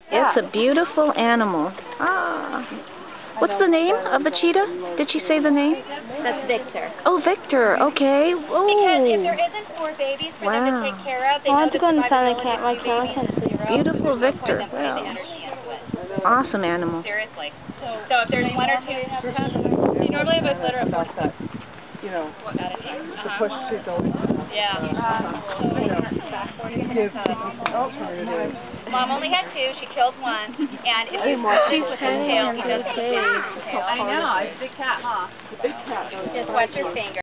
It's a beautiful animal. Ah. What's the name of the cheetah? Did she say the name? That's Victor. Oh, Victor. Okay. Oh. Because if there isn't 4 babies for them to take care of, they I want to go inside the my camera. Beautiful Victor. Wow. Awesome animal. Seriously. So if there's 1 or 2, you normally have a litter of 4. You know, At a time. to push to go into. Yeah. Give alternatives. Mom only had 2. She killed 1, and if she's with his tail, he doesn't have his tail. I know. It's a big cat, huh? The big cat. Just watch your finger.